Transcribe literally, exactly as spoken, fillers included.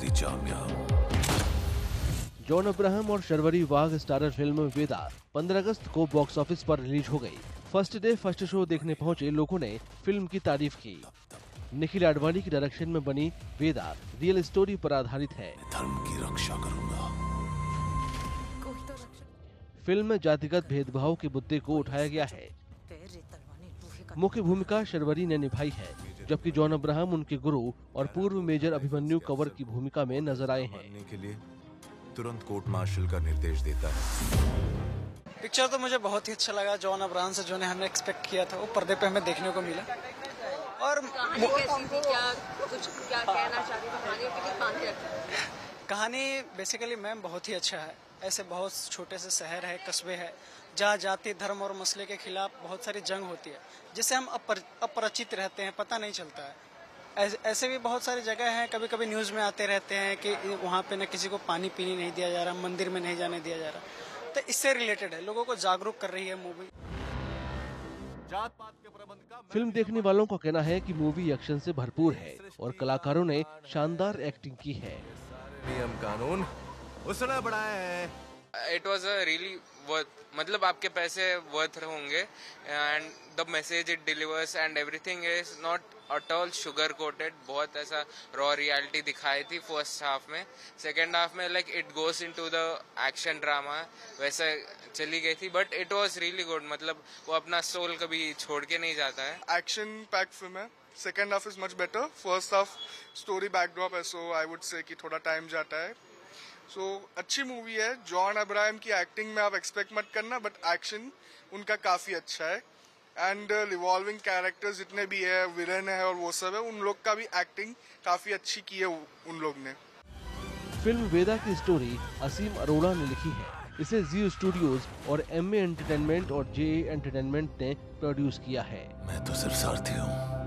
दूसरी चाबियां। जॉन अब्राहम और शर्वरी वाघ स्टारर फिल्म वेदा पंद्रह अगस्त को बॉक्स ऑफिस पर रिलीज हो गई। फर्स्ट डे फर्स्ट शो देखने पहुंचे लोगों ने फिल्म की तारीफ की। निखिल आडवाणी की डायरेक्शन में बनी वेदा रियल स्टोरी पर आधारित है। धर्म की रक्षा करूंगा। फिल्म में जातिगत भेदभाव के मुद्दे को उठाया गया है। मुख्य भूमिका शर्वरी ने निभाई है, जबकि जॉन अब्राहम उनके गुरु और पूर्व मेजर अभिमन्यु कंवर की भूमिका में नजर आए हैं। के लिए तुरंत कोर्ट मार्शल का निर्देश देता है। पिक्चर तो मुझे बहुत ही अच्छा लगा। जॉन अब्राहम से जो ने हमने एक्सपेक्ट किया था वो पर्दे पे हमें देखने को मिला। और कहानी कैसी थी, क्या कुछ क्या कहना चाहती थी, कहानी कितनी बांधे रखी? कहानी बेसिकली मैम बहुत ही अच्छा है। ऐसे बहुत छोटे से शहर है, कस्बे है, जहाँ जाति धर्म और मसले के खिलाफ बहुत सारी जंग होती है, जिससे हम अपरिचित रहते हैं, पता नहीं चलता है। ऐसे भी बहुत सारी जगह हैं, कभी कभी न्यूज में आते रहते हैं कि वहाँ पे न किसी को पानी पीने नहीं दिया जा रहा, मंदिर में नहीं जाने दिया जा रहा। तो इससे रिलेटेड है, लोगों को जागरूक कर रही है मूवी। फिल्म देखने वालों का कहना है कि मूवी एक्शन से भरपूर है और कलाकारों ने शानदार एक्टिंग की है। नियम कानून उसने बढ़ाया है। It was a really worth, मतलब आपके पैसे वर्थ होंगे and the message it delivers and everything is not at all sugar coated. बहुत ऐसा रॉ रियलिटी दिखाई थी फर्स्ट हाफ में। सेकेंड हाफ में like it goes into the action drama वैसे चली गई थी, but it was really good. मतलब वो अपना सोल कभी छोड़ के नहीं जाता है। एक्शन पैक फिल्म है। Second half is much better. First half story backdrop है, सो आई वुड से कि थोड़ा टाइम जाता है। सो so, अच्छी मूवी है। जॉन अब्राहम की एक्टिंग में आप एक्सपेक्ट मत करना, बट एक्शन उनका काफी अच्छा है। एंड रिवॉल्विंग कैरेक्टर्स जितने भी है, विलन है और वो सब है, उन लोग का भी एक्टिंग काफी अच्छी की है उन लोग ने। फिल्म वेदा की स्टोरी असीम अरोड़ा ने लिखी है। इसे जी स्टूडियोज और एम ए एंटरटेनमेंट और जे ए एंटरटेनमेंट ने प्रोड्यूस किया है। मैं तो सिर्फ सारथी हूँ।